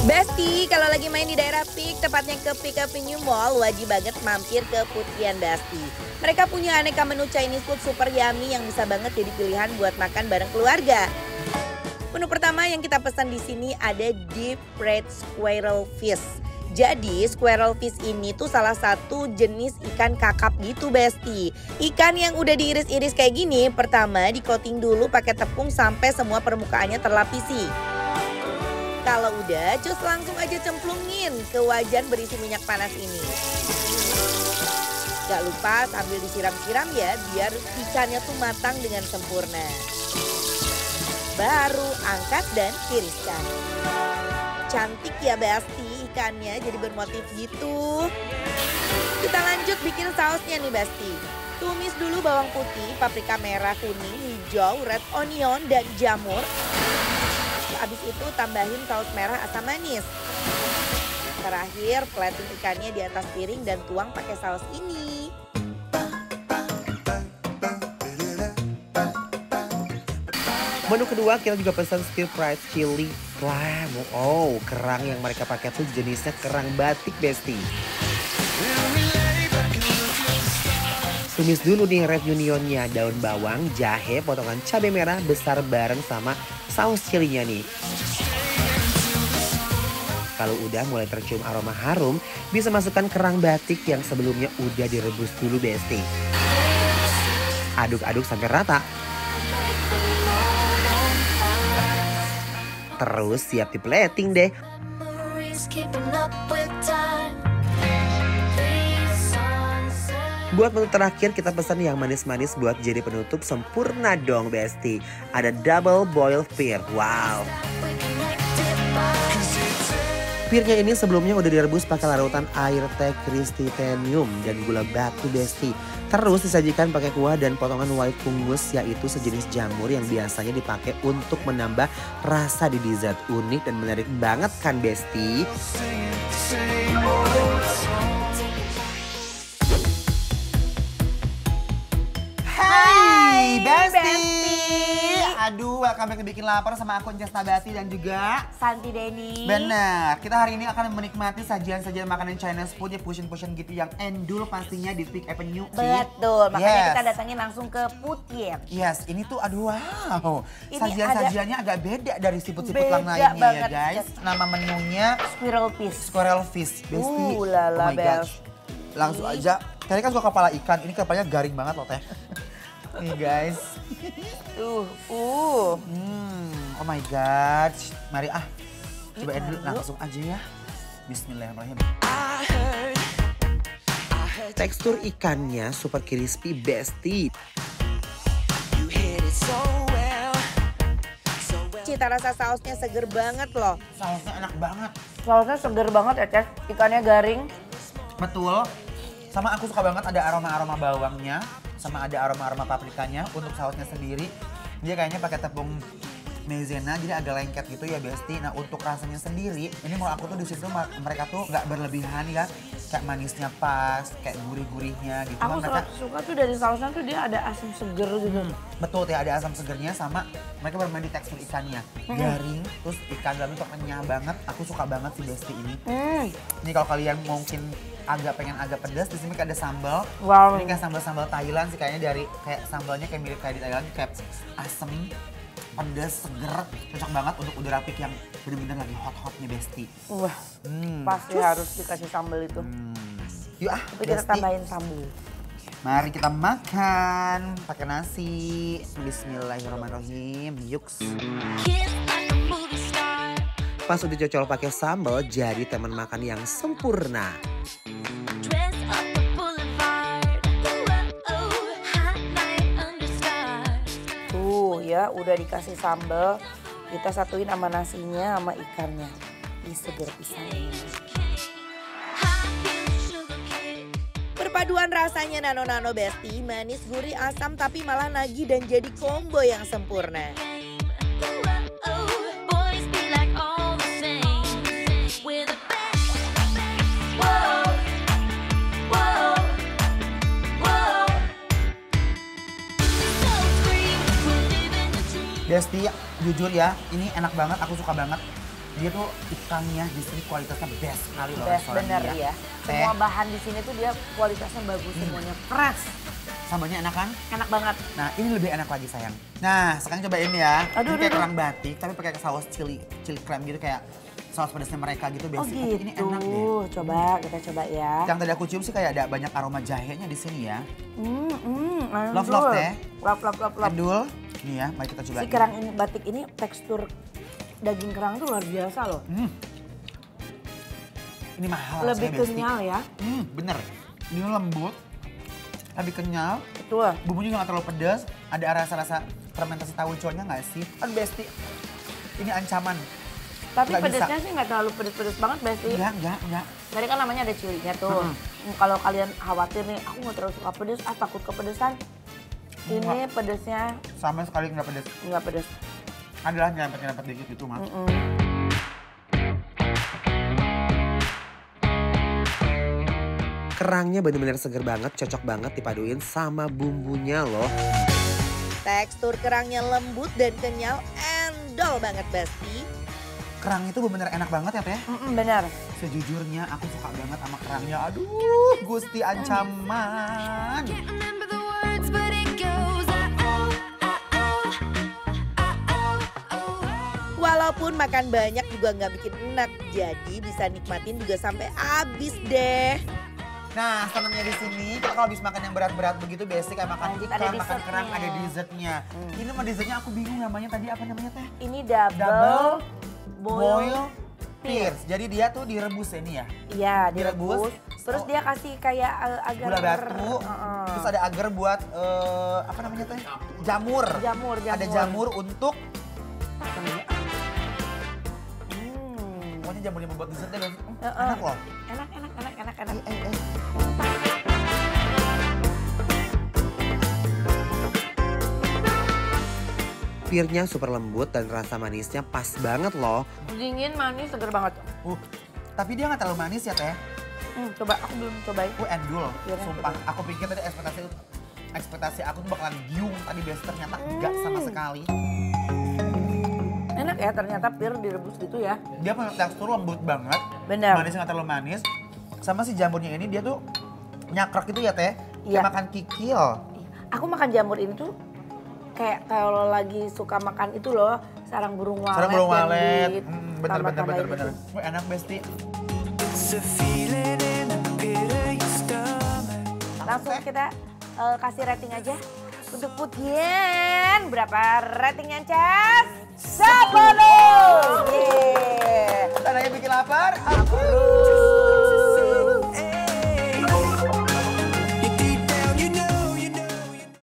Besti, kalau lagi main di daerah Peak, tepatnya ke Peak Avenue Mall, wajib banget mampir ke Putian Besti. Mereka punya aneka menu Chinese food super yummy yang bisa banget jadi pilihan buat makan bareng keluarga. Menu pertama yang kita pesan di sini ada deep fried squirrel fish. Jadi squirrel fish ini tuh salah satu jenis ikan kakap gitu Besti. Ikan yang udah diiris-iris kayak gini, pertama di coating dulu pakai tepung sampai semua permukaannya terlapisi. Kalau udah, cus langsung aja cemplungin ke wajan berisi minyak panas ini. Gak lupa sambil disiram-siram ya, biar ikannya tuh matang dengan sempurna. Baru angkat dan tiriskan. Cantik ya Besti ikannya, jadi bermotif gitu. Kita lanjut bikin sausnya nih Besti. Tumis dulu bawang putih, paprika merah, kuning, hijau, red onion, dan jamur. Habis itu tambahin saus merah asam manis. Terakhir plating ikannya di atas piring dan tuang pakai saus ini. Menu kedua kita juga pesan stir fried chili clam. Oh, kerang yang mereka pakai tuh jenisnya kerang batik Besti. Tumis dulu nih red unionnya, daun bawang, jahe, potongan cabai merah besar bareng sama saus chilinya nih. Kalau udah mulai tercium aroma harum, bisa masukkan kerang batik yang sebelumnya udah direbus dulu Besti. Aduk-aduk sampai rata. Terus siap di plating deh. Buat menu terakhir kita pesan yang manis-manis buat jadi penutup sempurna dong Besti. Ada double boiled pear. Wow. Pearnya ini sebelumnya udah direbus pakai larutan air teh kristitenium dan gula batu Besti. Terus disajikan pakai kuah dan potongan white fungus, yaitu sejenis jamur yang biasanya dipakai untuk menambah rasa di dessert. Unik dan menarik banget kan Besti? Hai Besti. Aduh, welcome back ke Bikin Lapar sama aku Jas Nabati dan juga Santi Deni. bener, kita hari ini akan menikmati sajian-sajian makanan Chinese food ya, fusion-fusion gitu yang endul pastinya di Peak Avenue. Betul, makanya Yes. kita datangin langsung ke Putian. Yes, ini tuh aduh wow. Ini Sajian-sajiannya agak beda dari siput-siput Beda yang lainnya banget, ya guys. Jas. Nama menunya Squirrel fish. squirrel fish. Besti. Lala, Oh my gosh. Langsung aja. Tadi kan suka kepala ikan, ini kepalanya garing banget loh teh. Nih guys. Oh my god. Mari cobain dulu langsung aja ya. Bismillahirrahmanirrahim. Tekstur ikannya super crispy Besti. Cita rasa sausnya seger banget loh. Sausnya enak banget. Sausnya seger banget ya Ces, ikannya garing. Betul. Sama aku suka banget ada aroma-aroma bawangnya. Sama ada aroma-aroma paprikanya. Untuk sausnya sendiri, dia kayaknya pakai tepung maizena, jadi agak lengket gitu ya Besti. Nah untuk rasanya sendiri, ini mau aku tuh di situ mereka tuh nggak berlebihan ya. Kayak manisnya pas, kayak gurih-gurihnya gitu. Aku Mereka suka tuh dari sausnya tuh dia ada asam seger gitu. betul ya, ada asam segernya sama mereka bermain di tekstur ikannya. Garing, terus ikan dalamnya tuh kenyal banget. Aku suka banget sih Besti ini. Ini kalau kalian mungkin pengen agak pedas, di sini kayak ada sambal. Wow. Ini kayak sambal-sambal Thailand sih kayaknya, dari kayak sambalnya kayak mirip kayak di Thailand, kayak asem, pedas, seger, cocok banget untuk udara Peak yang bener-bener lagi hot-hotnya Besti. Wah, pasti harus dikasih sambal itu. Yuk Tapi kita Besti. tambahin sambal. Mari kita makan pakai nasi. Bismillahirrahmanirrahim. Yuks. Pas udah cocol pakai sambal, jadi teman makan yang sempurna. Tuh ya, udah dikasih sambal. Kita satuin sama nasinya sama ikannya. Ini seger pisan. Perpaduan rasanya nano-nano Besti, manis, gurih, asam tapi malah nagih dan jadi combo yang sempurna. Besti, jujur ya, ini enak banget, aku suka banget. Dia tuh ikannya di sini kualitasnya best sekali loh Best restoran bener dia. ya. Semua bahan di sini tuh dia kualitasnya bagus semuanya. Fresh. Sambalnya enak kan? Enak banget. Nah ini lebih enak lagi sayang. Nah sekarang cobain ya. Aduh, Ini kayak aduh. kerang batik tapi pakai saus chili crème gitu kayak saus pedasnya mereka gitu Oh basic. gitu. Ini enak deh. Coba kita coba ya. Yang tadi aku cium sih kayak ada banyak aroma jahenya di sini ya. Love Love teh. Love. Endul. Nih ya, mari kita coba. Si kerang ini batik ini tekstur daging kerang tuh luar biasa loh. Ini mahal. Lebih rasanya, Besti. kenyal ya. Bener. Ini lembut, lebih kenyal. Betul. Bumbunya juga nggak terlalu pedas. Ada rasa-rasa fermentasi tauconya nggak sih? Aduh Besti, ini ancaman. Tapi Nggak bisa. pedesnya sih nggak terlalu pedes-pedes banget Besti. Enggak. Tadi kan namanya ada cilinya tuh. Kalau kalian khawatir nih, aku nggak terlalu suka pedes, takut kepedesan. Ini pedesnya Sama sekali nggak pedas. nggak pedes. Adalah nyerempet-nyerempet dikit gitu mas. Kerangnya bener-bener seger banget, cocok banget dipaduin sama bumbunya loh. Tekstur kerangnya lembut dan kenyal, endol banget Besti. Kerang itu bener enak banget ya Teh. Benar. Sejujurnya aku suka banget sama kerangnya. Aduh, Gusti ancaman. Can't remember the words, but it goes oh, oh, oh, oh. Walaupun makan banyak juga nggak bikin enak, jadi bisa nikmatin juga sampai habis deh. Nah, senangnya di sini kita kalau habis makan yang berat-berat begitu basic kayak makan Lanjut, ikan, ada makan dessertnya. kerang, ada dessertnya. Ini mah dessertnya aku bingung namanya tadi apa namanya Teh? Ini double Boil Pierce. Jadi dia tuh direbus ya ini ya. Iya, Direbus. direbus. Terus dia kasih kayak agar Gula batu, terus ada agar buat apa namanya Teh? Jamur. Jamur. Ada jamur untuk Hmm. pokoknya jamur yang membuat dessertnya dan Heeh. enak loh. Enak. Pirnya super lembut dan rasa manisnya pas banget loh. Dingin, manis, seger banget. Tapi dia nggak terlalu manis ya Teh. Coba, aku belum cobain. Endul, Iya, sumpah. Aku pikir tadi ekspektasi aku tuh bakalan giung tadi best ternyata enggak sama sekali. Enak ya, ternyata pir direbus gitu ya. Dia punya tekstur lembut banget. Benar. Manisnya nggak terlalu manis. Sama si jamurnya ini dia tuh nyakrek gitu ya Teh. Iya. Kayak makan kikil. Aku makan jamur ini tuh kayak kalau lagi suka makan itu loh, sarang burung walet. Sarang burung yang walet. ditambah-tambahin Bener. gitu. Wah, enak Besti. Langsung kita kasih rating aja untuk Putian. Berapa ratingnya, Cas?